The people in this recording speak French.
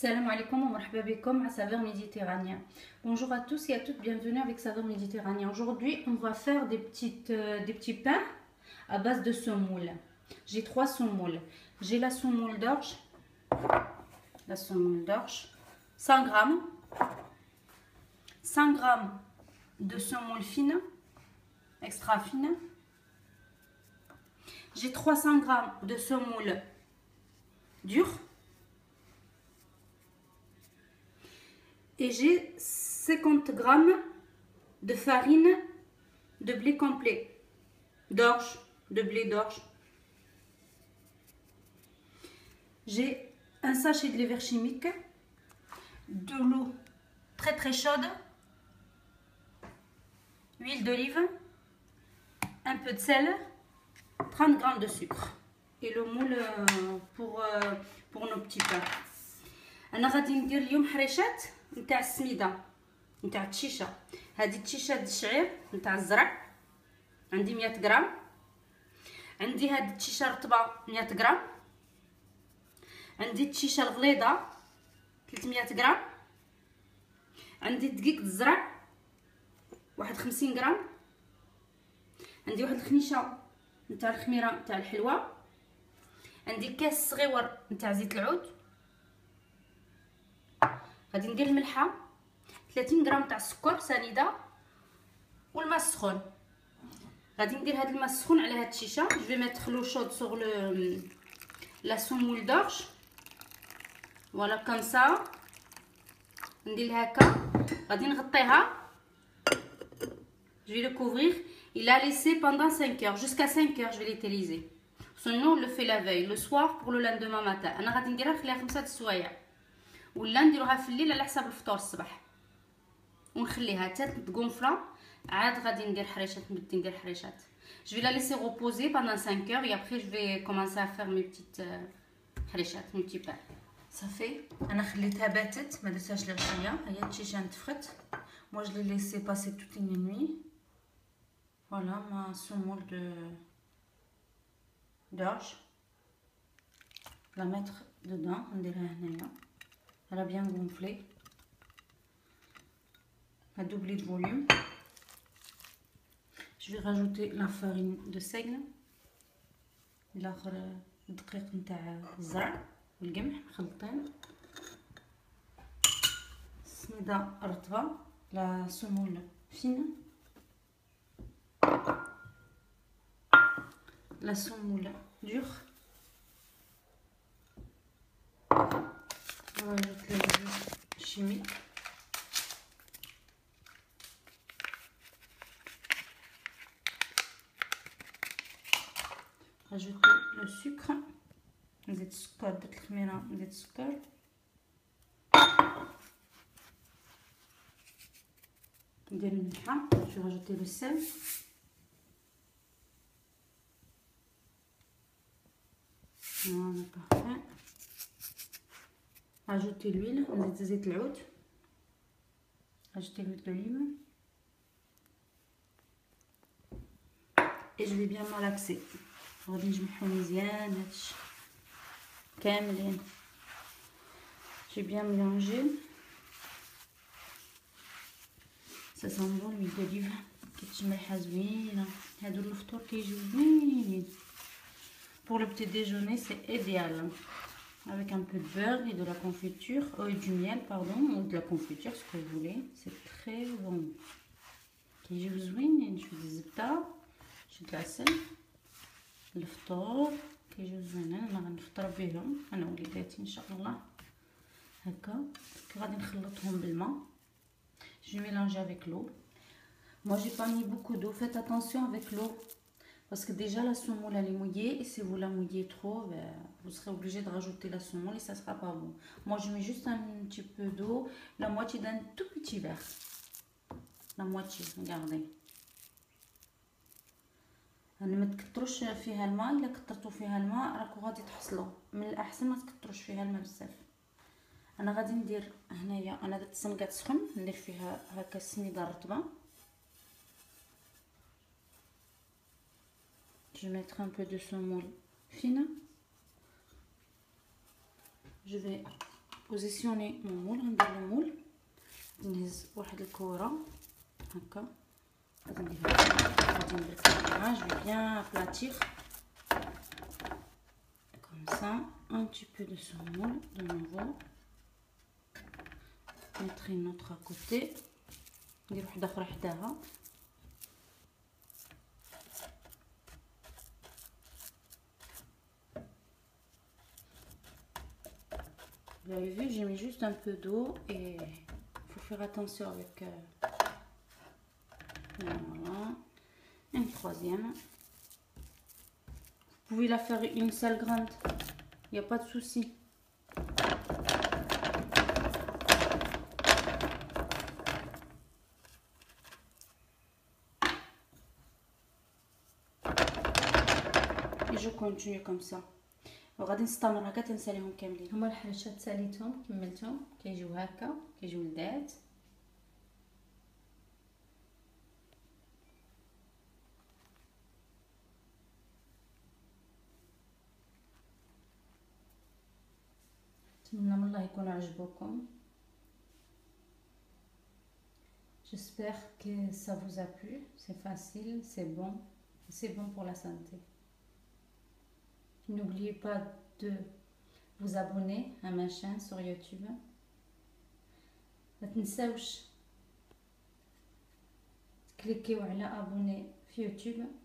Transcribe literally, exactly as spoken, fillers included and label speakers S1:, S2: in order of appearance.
S1: Salam alaikum wa marhaba bikum à Saveur Méditerranée. Bonjour à tous et à toutes, bienvenue avec Saveur Méditerranée. Aujourd'hui, on va faire des, petites, euh, des petits pains à base de semoule. J'ai trois semoules. J'ai la semoule d'orge, la semoule d'orge, cent grammes, cent grammes de semoule fine, extra fine. J'ai trois cents grammes de semoule dure. Et j'ai cinquante grammes de farine de blé complet, d'orge, de blé d'orge. J'ai un sachet de levure chimique, de l'eau très très chaude, huile d'olive, un peu de sel, trente grammes de sucre et le moule pour, pour nos petits pains. انا غادي ندير اليوم حريشات نتاع السميده نتاع التشيشه. هذه التشيشه د الشعير نتاع الزرع عندي مية غرام. عندي هذه التشيشه رطبه مية غرام. عندي التشيشه الغليظه ثلاثمية غرام. عندي دقيق الزرع واحد خمسين غرام. عندي واحد الخنيشه نتاع الخميره نتاع الحلوه. عندي كاس صغيور نتاع زيت العود. غادي ندير الملحه ثلاثين غرام تاع السكر سنيده والماء السخون. غادي ندير هذا الماء السخون على هاد الشيشه. جو في ميتر لو شود سور لو لا سمول دورج فوالا كوم سا. ندير هكا غادي نغطيها. جو في لو كوفرير il a laissé pendant cinq heures jusqu'à cinq heures. je vais l'utiliser sinon on le fait la veille le soir pour le lendemain matin. انا غادي نديرها نخليها خمسة السوايع ولا نديروها في الليل على حساب الفطور الصباح ونخليها حتى تقونفلا. عاد غادي ندير حريشات نبدا ندير حريشات. je vais la laisser reposer pendant cinq heures et après je vais commencer à faire mes petites حريشات mes petits pains. صافي انا خليتها باتت ما درتهاش للغايه. هي التشيشه نتفخت. moi je l'ai laissé passer toute une nuit. voilà ma semoule de d'orge. la mettre dedans نديرها هنايا. Elle a bien gonflé. A doublé de volume. Je vais rajouter la farine de seigle. الاخر الدقيق نتاع الزرع والقمح مخلطين. السميده رطبه لا سمول فينه. la semoule dure. On rajoute le levure chimique. Rajouter le sucre. نزيد السكر. درت الخميره نزيد السكر. ندير الملحه. je vais rajouter le sel. voilà parfait. Ajouter l'huile, نزيد زيت العود. Ajouter l'huile d'olive. Et je vais bien malaxer. غادي نجمعهم مزيان هادشي كاملين. J'ai bien mélangé. Ça sent bon l'huile d'olive. كتجمعها زوينه. هادو الفطور كيجيو زوينين. Pour le petit déjeuner c'est idéal. Avec un peu de beurre et de la confiture, ou du miel, pardon, ou de la confiture, ce que vous voulez. C'est très bon. كيجيو زوينين. شويه الزبده شويه العسل الفطور كيجيو زوينين. انا غنفطر بهم انا ووليداتي ان شاء الله. هكا غادي نخلطهم بالماء. je vais mélanger avec l'eau. moi j'ai pas mis beaucoup d'eau. faites attention avec l'eau parce que déjà la semoule elle est mouillée et si vous la mouillez trop ben, vous serez obligé de rajouter la semoule et ça sera pas bon. moi je mets juste un petit peu d'eau, la moitié d'un tout petit verre, la moitié. regardez. انا ما تكتروش فيها الماء. الا كترتوا فيها الماء راكو غادي تحصلوا. من الاحسن ما تكتروش فيها الماء بزاف. انا غادي ندير هنايا انا درت السنقه تسخن ندير فيها هكا السميده الرطبه. je vais mettre un peu de semoule fine. je vais بوزيسيوني مون مول. غندير المول نهز واحد الكره هكا غادي نديرها غادي ندير كاميرا جو بيان بلاتير كوم سا un petit peu de semoule de nouveau mettre une autre à côté ندير وحده اخرى حداها vous avez vu j'ai mis juste un peu d'eau et il faut faire attention avec euh, voilà une troisième. Vous pouvez la faire une seule grande, il n'y a pas de souci. Et je continue comme ça. وغادي نستمر هكا تنساليهم كاملين. هما الحرشات ساليتهم كملتهم كيجيو هكا كيجيو لذات. نتمنى من الله يكونوا عجبوكم. J'espère que ça vous a plu. C'est facile, c'est bon, c'est bon pour la santé. N'oubliez pas de vous abonner à ma chaîne sur YouTube. ما تنساوش تكليكيو على abonner في يوتيوب